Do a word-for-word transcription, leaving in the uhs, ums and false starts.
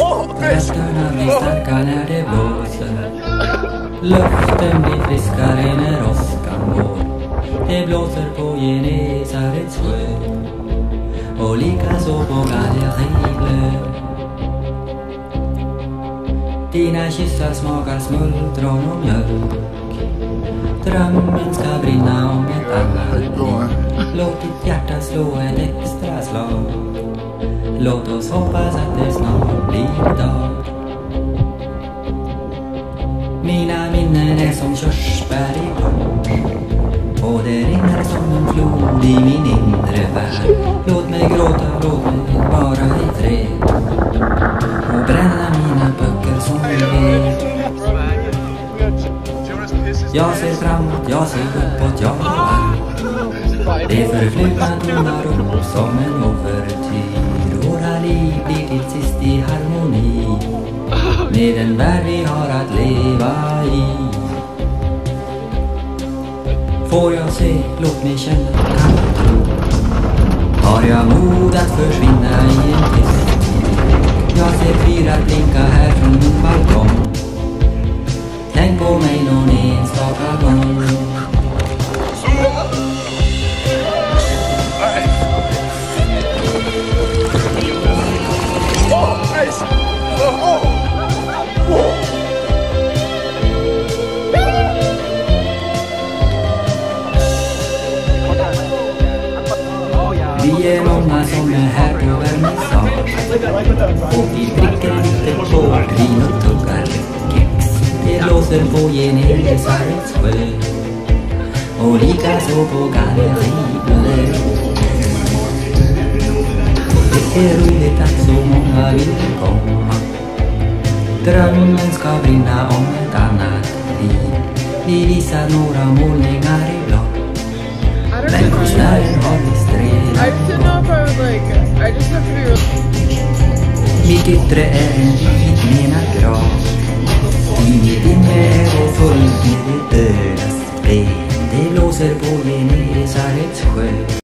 Rösterna blir starka när det blåser. Luften blir friskare när åskan går. Det blåser på Genesarets sjö och likaså på Gallerivlö. Dina kyssar smakar smultron och mjölk. Drömmen ska brinna om ett annat liv. Låt ditt hjärta slå ett extra slag. Låt oss hoppas att det snart blir dag. Mina minnen är som körsbär i blom, och det rinner som en flod i min inre värld. Låt mig gråta, låt mig vara i fred och bränna mina böcker som ved. Jag ser framåt, jag ser uppåt, jag är. Det förflutna tonar upp som en ouvertyr. Våra liv blir till sist i harmoni med den värld vi har att leva i. Får jag se, låt mig känna, kan jag tro. Har jag mod att försvinna i en tyst? Jag ser fyrar blinka här från min balkong. Tänk på mig någon enstaka gång. Vi är många som är här på vernissage, och vi dricker lite på vin och tuggar kex. Det blåser på Genesarets sjö och likaså på Gallerivlö. Det är roligt att så många vill komma. Drömmen ska brinna om ett annat liv. Vi visar några målningar i blå. Men konstnären har visst redan. I just didn't know if I was like, I just have to be real. Mitt yttre är en vit menad